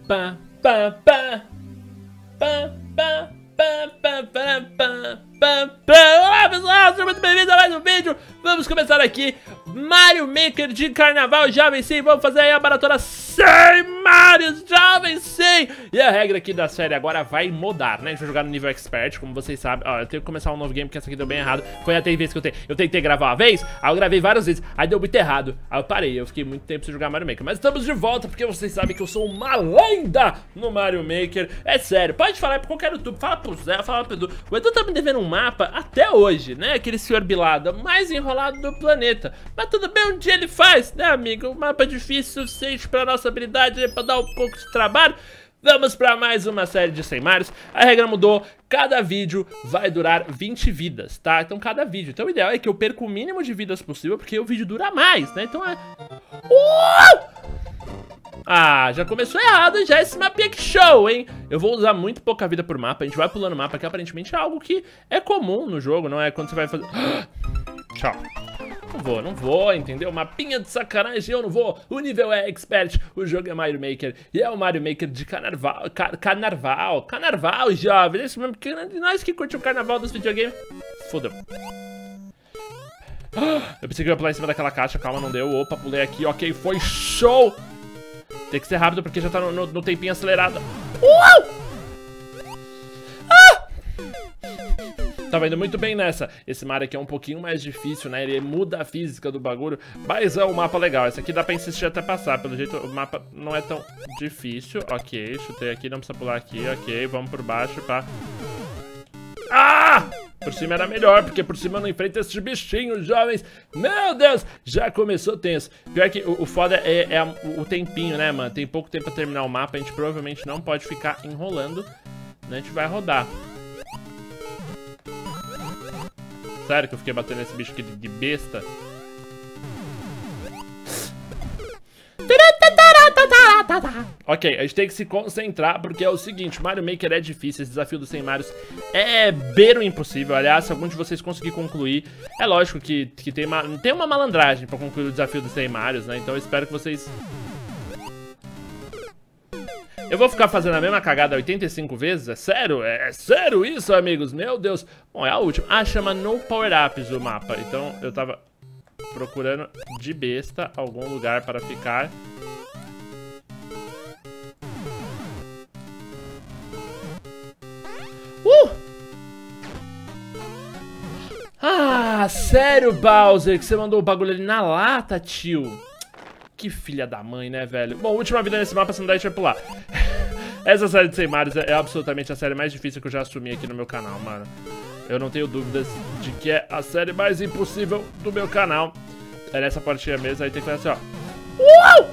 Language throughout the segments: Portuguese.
Pá, pá, pá. Pá, pá, pá, pá, pá, pá, pá, pá. Olá pessoal, sejam muito bem-vindos a mais um vídeo. Vamos começar aqui Mario Maker de carnaval. Já venci, vamos fazer aí a maratona 100 Marios, já venci. E a regra aqui da série agora vai mudar, né? A gente vai jogar no nível Expert, como vocês sabem. Ó, eu tenho que começar um novo game porque essa aqui deu bem errado. Foi até a vez que eu tentei gravar uma vez, aí eu gravei várias vezes, aí deu muito errado. Aí eu parei, eu fiquei muito tempo sem jogar Mario Maker. Mas estamos de volta porque vocês sabem que eu sou uma lenda no Mario Maker. É sério, pode falar pra qualquer YouTube, fala pro Zé, fala pro Edu. O Edu tá me devendo um mapa até hoje, né? Aquele senhor Bilada mais enrolado do planeta. Mas tudo bem, um dia ele faz, né, amigo? Um mapa difícil o suficiente pra nossa habilidade, né? Pra dar um pouco de trabalho. Vamos pra mais uma série de 100 Marios. A regra mudou, cada vídeo vai durar 20 vidas, tá? Então cada vídeo, então o ideal é que eu perca o mínimo de vidas possível, porque o vídeo dura mais, né? Então é... Ah, já começou errado já esse mapinha que show, hein? Eu vou usar muito pouca vida por mapa, a gente vai pulando mapa, que aparentemente é algo que é comum no jogo, não é quando você vai fazer... Tchau. Não vou, entendeu? Mapinha de sacanagem, eu não vou. O nível é Expert, o jogo é Mario Maker. E é o Mario Maker de carnaval. Carnaval, jovens. Esse mesmo que nós que curte o carnaval dos videogames. Foda. Eu pensei que eu ia pular em cima daquela caixa, calma, não deu. Opa, pulei aqui, ok, foi show. Tem que ser rápido porque já tá no tempinho acelerado. Tava indo muito bem nessa. Esse Mario aqui é um pouquinho mais difícil, né? Ele muda a física do bagulho, mas é um mapa legal. Esse aqui dá pra insistir até passar. Pelo jeito, o mapa não é tão difícil. Ok, chutei aqui, não precisa pular aqui. Ok, vamos por baixo, pá. Ah! Por cima era melhor, porque por cima eu não enfrento esses bichinhos, jovens. Meu Deus, já começou tenso. Pior que o foda é o tempinho, né, mano? Tem pouco tempo pra terminar o mapa. A gente provavelmente não pode ficar enrolando, né? A gente vai rodar. Sério que eu fiquei batendo nesse bicho aqui de besta? Ok, a gente tem que se concentrar, porque é o seguinte, Mario Maker é difícil, esse desafio dos 100 Marios é beiro impossível. Aliás, se algum de vocês conseguir concluir, é lógico que tem uma malandragem pra concluir o desafio dos 100 Marios, né? Então eu espero que vocês... Eu vou ficar fazendo a mesma cagada 85 vezes? É sério? É sério isso, amigos? Meu Deus. Bom, é a última. Ah, chama No Power Ups o mapa. Então eu tava procurando de besta algum lugar para ficar. Ah, sério, Bowser, que você mandou o bagulho ali na lata, tio. Que filha da mãe, né, velho? Bom, última vida nesse mapa, se não der, a gente vai pular. Essa série de 100 Marios é absolutamente a série mais difícil que eu já assumi aqui no meu canal, mano. Eu não tenho dúvidas de que é a série mais impossível do meu canal. É nessa portinha mesmo, aí tem que fazer assim, ó.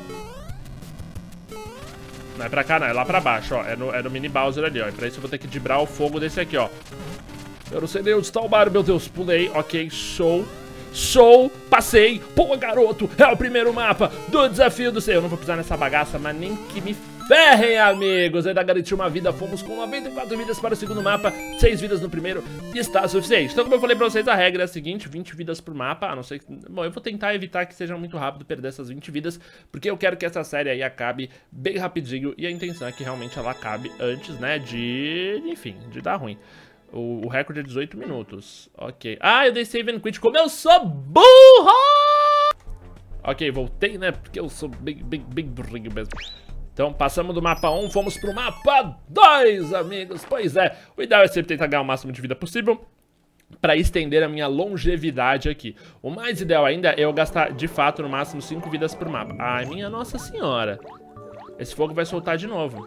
Não é pra cá, não, é lá pra baixo, ó. É no mini Bowser ali, ó. E pra isso eu vou ter que dibrar o fogo desse aqui, ó. Eu não sei nem onde está o Mario, meu Deus. Pulei, ok, show. Show, passei, pô garoto, é o primeiro mapa do desafio do... Eu não vou pisar nessa bagaça, mas nem que me ferrem, amigos. Ainda garanti uma vida, fomos com 94 vidas para o segundo mapa, 6 vidas no primeiro, e está suficiente. Então como eu falei pra vocês, a regra é a seguinte, 20 vidas por mapa, a não ser que... Bom, eu vou tentar evitar que seja muito rápido perder essas 20 vidas, porque eu quero que essa série aí acabe bem rapidinho, e a intenção é que realmente ela acabe antes, né, enfim, de dar ruim. O recorde é 18 minutos. Ok. Ah, eu dei save and quit. Como eu sou burro! Ok, voltei, né? Porque eu sou bem burrinho mesmo. Então, passamos do mapa 1, fomos pro mapa 2, amigos. Pois é, o ideal é sempre tentar ganhar o máximo de vida possível pra estender a minha longevidade aqui. O mais ideal ainda é eu gastar, de fato, no máximo 5 vidas por mapa. Ai, minha Nossa Senhora. Esse fogo vai soltar de novo.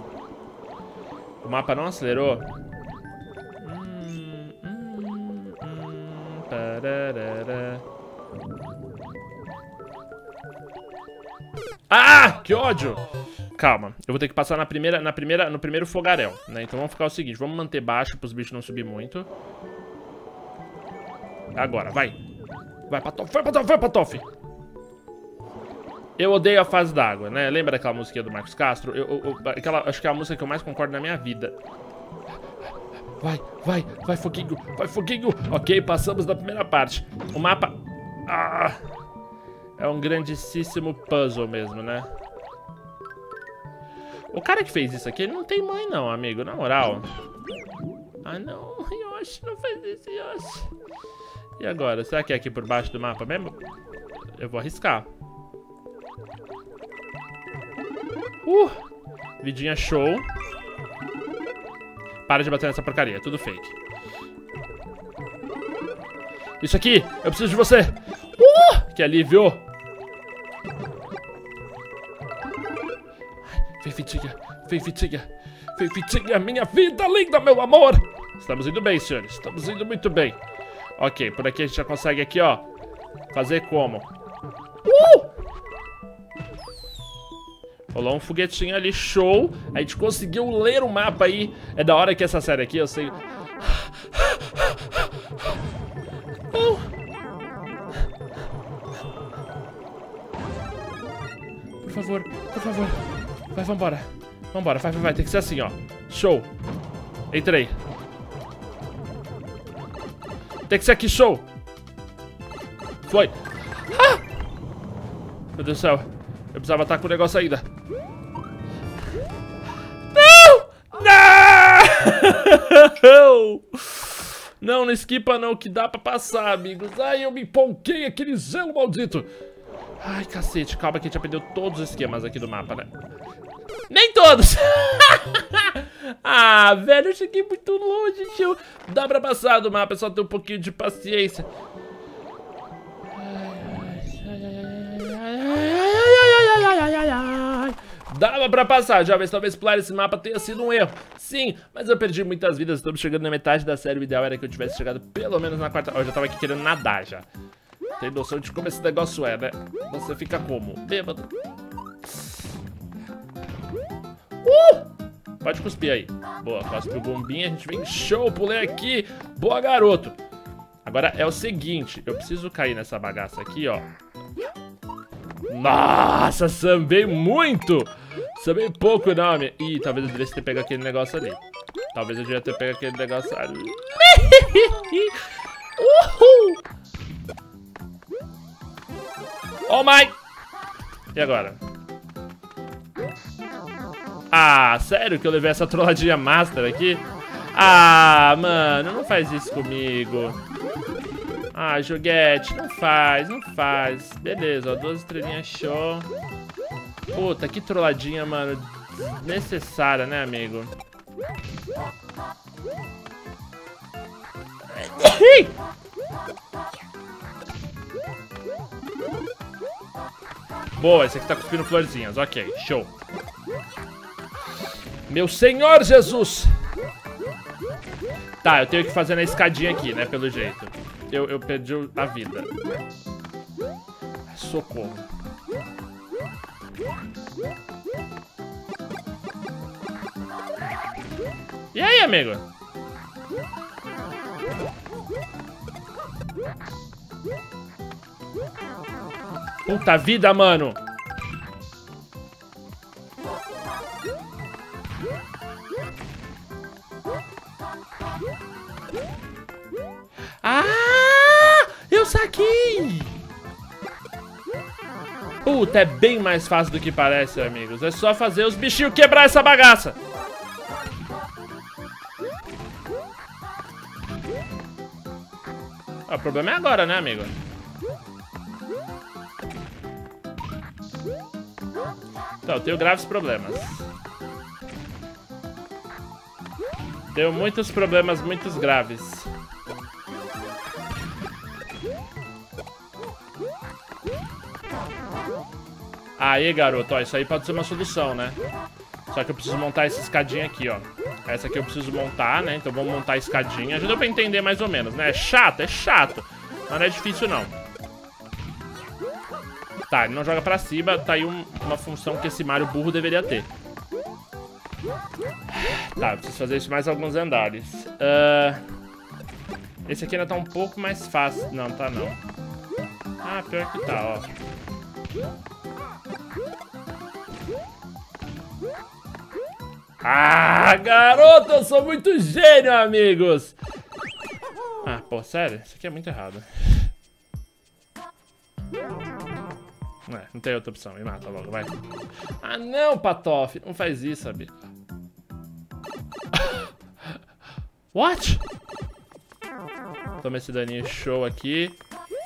O mapa não acelerou? Ah, que ódio! Calma, eu vou ter que passar no primeiro fogaréu, né? Então vamos ficar o seguinte, vamos manter baixo para os bichos não subir muito. Agora, vai. Vai, Patof, vai, Patof, vai, Patof! Eu odeio a fase d'água, né? Lembra daquela musiquinha do Marcos Castro? Acho que é a música que eu mais concordo na minha vida. Vai, foguinho, vai, foguinho. Ok, passamos da primeira parte. O mapa... Ah, é um grandíssimo puzzle mesmo, né? O cara que fez isso aqui, ele não tem mãe não, amigo, na moral. Ah, não, Yoshi, não faz isso, Yoshi. E agora, será que é aqui por baixo do mapa mesmo? Eu vou arriscar. Vidinha show. Para de bater nessa porcaria, é tudo fake. Isso aqui, eu preciso de você. Que alívio. Feifitinha, Feifitinha, Feifitinha, minha vida linda, meu amor. Estamos indo bem, senhores, estamos indo muito bem. Ok, por aqui a gente já consegue aqui, ó, fazer como? Rolou um foguetinho ali, show. A gente conseguiu ler o mapa aí. É da hora que essa série aqui, eu sei... Por favor, por favor. Vai, vambora. Vambora, vai, tem que ser assim, ó. Show. Entrei. Tem que ser aqui, show. Foi. Meu Deus do céu. Eu precisava estar com o negócio ainda. Não! Não! Não, não esquipa não, que dá pra passar, amigos. Ai, eu me empolguei, aquele gelo maldito. Ai, cacete, calma que a gente aprendeu todos os esquemas aqui do mapa, né? Nem todos! Ah, velho, eu cheguei muito longe, tio. Dá pra passar do mapa, é só ter um pouquinho de paciência. Dava pra passar, jovens, talvez pular esse mapa tenha sido um erro. Sim, mas eu perdi muitas vidas, estamos chegando na metade da série. O ideal era que eu tivesse chegado pelo menos na quarta. Ó, eu já tava aqui querendo nadar já. Tem noção de como esse negócio é, né? Você fica como? Bêbado. Pode cuspir aí. Boa, cospe o bombinha, a gente vem show, pulei aqui. Boa, garoto. Agora é o seguinte, eu preciso cair nessa bagaça aqui, ó. Nossa, sambei muito. Sambei pouco, não. Ih, talvez eu devesse ter pego aquele negócio ali. Talvez eu devia ter pego aquele negócio ali. Oh my! E agora? Ah, sério que eu levei essa trolladinha master aqui? Ah, mano, não faz isso comigo. Ah, joguete, não faz, não faz. Beleza, ó, 2 estrelinhas show. Puta, que trolladinha, mano. Necessária, né, amigo? Boa, esse aqui tá cuspindo florzinhas, ok, show. Meu Senhor Jesus! Tá, eu tenho que fazer na escadinha aqui, né, pelo jeito. Eu perdi a vida. Socorro. E aí, amigo? Puta vida, mano. Ah! Eu saquei! Puta, é bem mais fácil do que parece, amigos. É só fazer os bichinhos quebrar essa bagaça. O problema é agora, né, amigo? Então, eu tenho graves problemas. Tenho muitos problemas, muitos graves. Aí, garoto, ó, isso aí pode ser uma solução, né? Só que eu preciso montar essa escadinha aqui, ó. Essa aqui eu preciso montar, né? Então vamos montar a escadinha. Já deu pra entender mais ou menos, né? É chato. Mas não é difícil, não. Tá, ele não joga pra cima. Tá aí uma função que esse Mario burro deveria ter. Tá, eu preciso fazer isso mais alguns andares. Esse aqui ainda tá um pouco mais fácil. Não, tá não. Ah, pior que tá, ó. Ah, garoto, eu sou muito gênio, amigos. Ah, pô, sério? Isso aqui é muito errado. Não tem outra opção. Me mata logo, vai. Ah, não, Patof. Não faz isso, sabe? What? Toma esse daninho show aqui.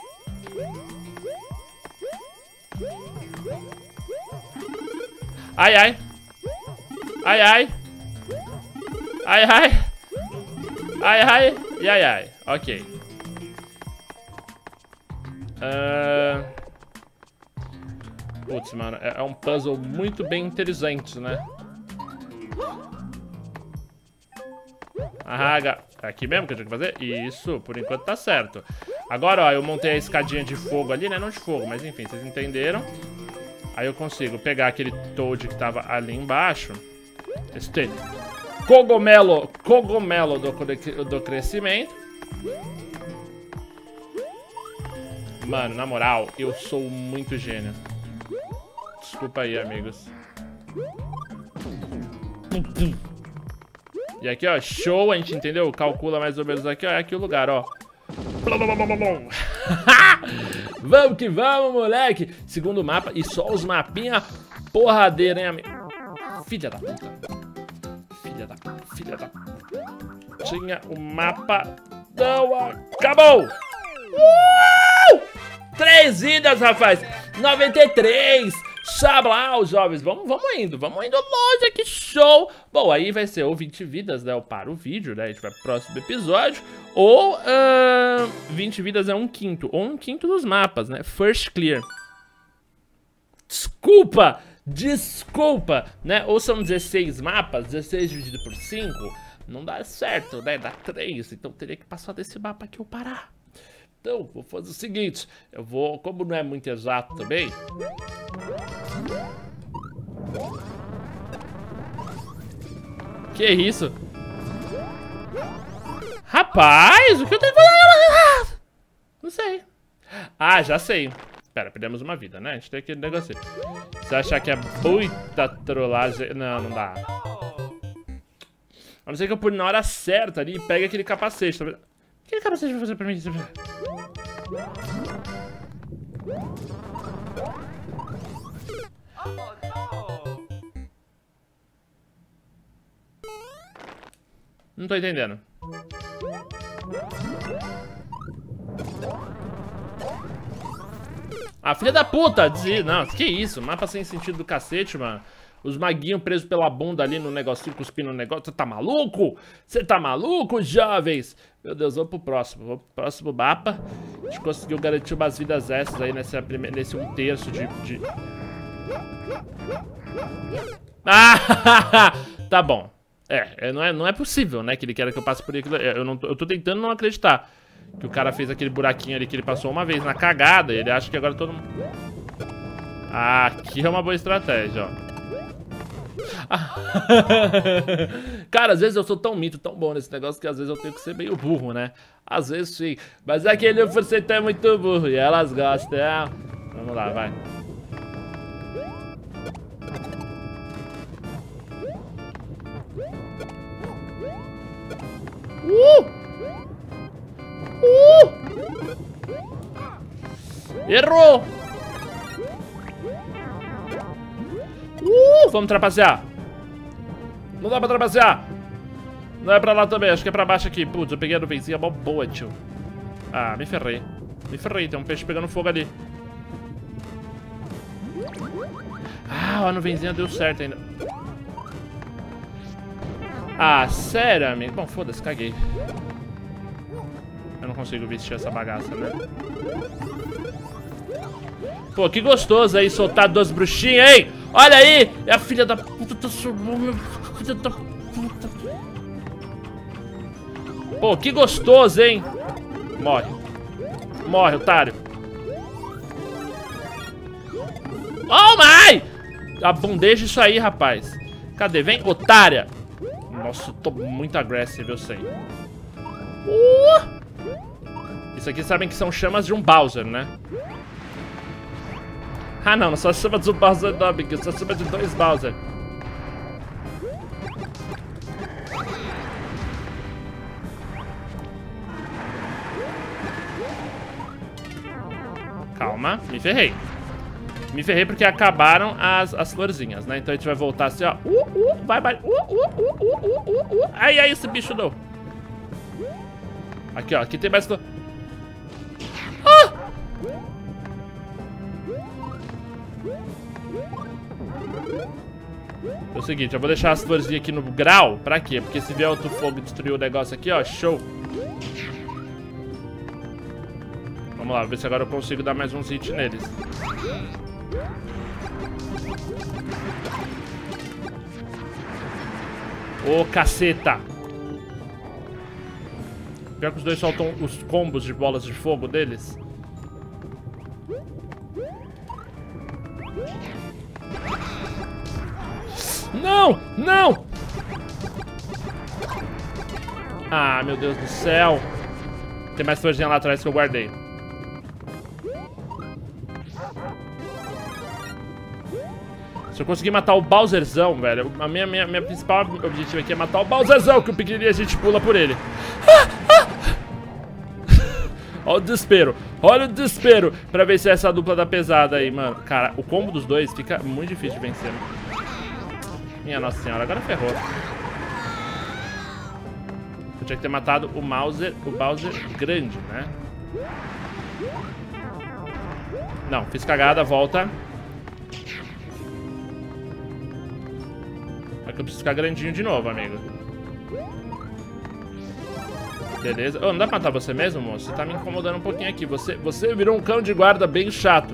Ai, ai. Ai, ai. Ai, ai. Ai, ai. E ai, ai. Ok. Putz, mano. É um puzzle muito bem inteligente, né? Ah, é aqui mesmo que eu tinha que fazer? Isso, por enquanto tá certo. Agora, ó, eu montei a escadinha de fogo ali, né? Não de fogo, mas enfim, vocês entenderam. Aí eu consigo pegar aquele Toad que tava ali embaixo. Este cogumelo do crescimento. Mano, na moral, eu sou muito gênio. Desculpa aí, amigos. E aqui, ó, show, a gente entendeu? Calcula mais ou menos aqui, ó, é aqui o lugar, ó. Vamos que vamos, moleque. Segundo mapa, e só os mapinha porradeira, hein, amigo? Filha da puta. Filha da puta, filha da puta. Tinha o mapa. Não acabou! 3 vidas, rapaz! 93! Xablau, jovens, vamos indo longe aqui, show! Bom, aí vai ser ou 20 vidas, né, eu paro o vídeo, né, a gente vai pro próximo episódio, ou 20 vidas é 1/5, ou 1/5 dos mapas, né, first clear. Desculpa, né, ou são 16 mapas, 16 dividido por 5, não dá certo, né, dá 3, então teria que passar desse mapa aqui eu parar. Então, vou fazer o seguinte, eu vou, como não é muito exato também... Que isso? Rapaz, o que eu tenho que fazer? Não sei. Ah, já sei. Pera, perdemos uma vida, né? A gente tem aquele negócio. Você achar que é muita trollagem... Não, não dá. A não ser que eu pule na hora certa ali e pegue aquele capacete, tá vendo? O que aquele capacete vai fazer pra mim? Não tô entendendo. Ah, filha da puta! Não, que isso? Mapa sem sentido do cacete, mano. Os maguinhos presos pela bunda ali no negocinho, cuspindo no negócio. Você tá maluco? Você tá maluco, jovens? Meu Deus, vamos pro próximo. Vamos pro próximo mapa. A gente conseguiu garantir umas vidas extras aí nesse 1/3 de... Ah! Tá bom. Não é possível, né? Que ele quer que eu passe por aquilo. Eu tô tentando não acreditar que o cara fez aquele buraquinho ali que ele passou uma vez na cagada. E ele acha que agora todo mundo... Ah, aqui é uma boa estratégia, ó. Cara, às vezes eu sou tão mito, tão bom nesse negócio, que às vezes eu tenho que ser meio burro, né? Às vezes sim. Mas aquele você é muito burro e elas gostam. Vamos lá, vai. Errou! Vamos trapacear. Não dá pra trapacear. Não é pra lá também, acho que é pra baixo aqui. Putz, eu peguei a nuvenzinha mó boa, tio. Ah, me ferrei. Me ferrei, tem um peixe pegando fogo ali. Ah, a nuvenzinha deu certo ainda. Ah, sério, amigo? Bom, foda-se, caguei. Eu não consigo vestir essa bagaça, né? Pô, que gostoso aí soltar 2 bruxinhas, hein? Olha aí! É a filha da puta, tá subindo, meu filho da puta. Pô, que gostoso, hein? Morre. Morre, otário. Oh, my! Abundeja isso aí, rapaz. Cadê? Vem, otária. Nossa, eu tô muito agressivo, eu sei. Isso aqui sabem que são chamas de um Bowser, né? Ah, não só chama de um Bowser não, amigo. Só chama de 2 Bowser. Calma, me ferrei. Me ferrei porque acabaram as florzinhas, né? Então a gente vai voltar assim, ó. Vai. Ai, esse bicho não. Aqui, ó. Aqui tem mais flor. É o seguinte, eu vou deixar as florzinhas aqui no grau. Pra quê? Porque se vier outro fogo e destruir o negócio aqui, ó, show. Vamos lá, ver se agora eu consigo dar mais uns hits neles. Ô, caceta! Pior que os dois soltam os combos de bolas de fogo deles. Não! Não! Ah, meu Deus do céu. Tem mais florzinha lá atrás que eu guardei. Se eu conseguir matar o Bowserzão, velho, a minha principal objetivo aqui é matar o Bowserzão, que o pequenininho a gente pula por ele. Olha o desespero. Olha o desespero pra ver se é essa dupla da pesada aí, mano. Cara, o combo dos dois fica muito difícil de vencer. Minha nossa senhora, agora ferrou. Eu tinha que ter matado o Bowser grande, né? Não, fiz cagada, volta. É que eu preciso ficar grandinho de novo, amigo. Beleza. Oh, não dá pra matar você mesmo, moço? Você tá me incomodando um pouquinho aqui. Você virou um cão de guarda bem chato.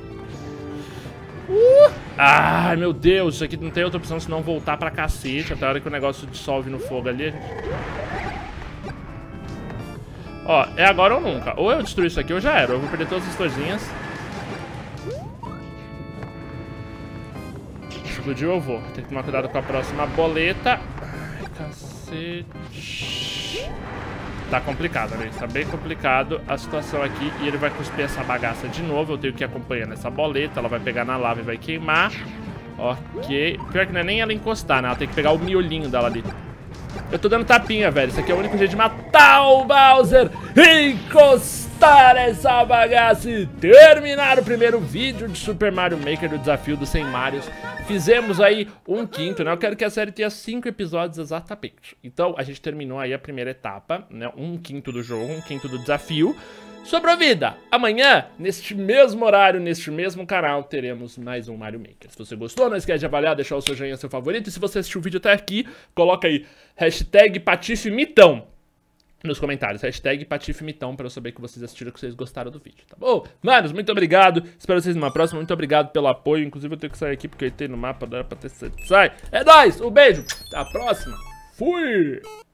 Ai, meu Deus. Isso aqui não tem outra opção senão voltar pra cacete. Até a hora que o negócio dissolve no fogo ali. Ó, é agora ou nunca. Ou eu destruo isso aqui ou já era. Eu vou perder todas as florzinhas. Explodiu, eu vou. Tem que tomar cuidado com a próxima boleta. Ai, cacete. Tá complicado, amigo. Tá bem complicado a situação aqui. E ele vai cuspir essa bagaça de novo. Eu tenho que ir acompanhando essa boleta. Ela vai pegar na lava e vai queimar. Ok. Pior que não é nem ela encostar, né? Ela tem que pegar o miolinho dela ali. Eu tô dando tapinha, velho. Isso aqui é o único jeito de matar o Bowser. Encostar essa bagaça e terminar o primeiro vídeo de Super Mario Maker do desafio dos 100 Marios. Fizemos aí 1/5, né? Eu quero que a série tenha 5 episódios exatamente. Então, a gente terminou aí a primeira etapa, né? 1/5 do jogo, 1/5 do desafio. Sobrou vida! Amanhã, neste mesmo horário, neste mesmo canal, teremos mais um Mario Maker. Se você gostou, não esquece de avaliar, deixar o seu joinha, seu favorito. E se você assistiu o vídeo até aqui, coloca aí hashtag PatiFeMitão nos comentários. Hashtag PatiFeMitão pra eu saber que vocês assistiram, que vocês gostaram do vídeo, tá bom? Manos, muito obrigado. Espero vocês numa próxima. Muito obrigado pelo apoio. Inclusive eu tenho que sair aqui porque eu entrei no mapa, dá pra ter... Sai! É nóis! Um beijo! Até a próxima! Fui!